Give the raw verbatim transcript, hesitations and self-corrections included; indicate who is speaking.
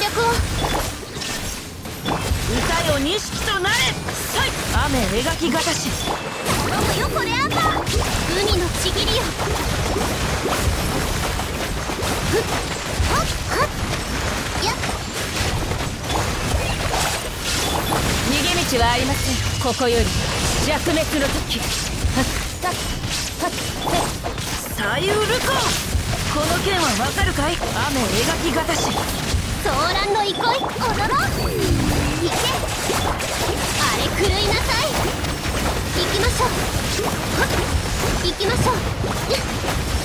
Speaker 1: 略を。
Speaker 2: 歌よ錦となれ。さい雨描きがたし。
Speaker 1: 頼むよこれあんた。海のちぎりよ。ふっはっはっやっ。
Speaker 2: 逃げ道はありません。ここより弱滅の時。はっはっはっはっ。さゆるこ。この剣はわかるかい。雨描きがたし。
Speaker 1: ソーランの憩い踊ろう。行けあれ狂いなさい。行きましょう。はっ行きましょう。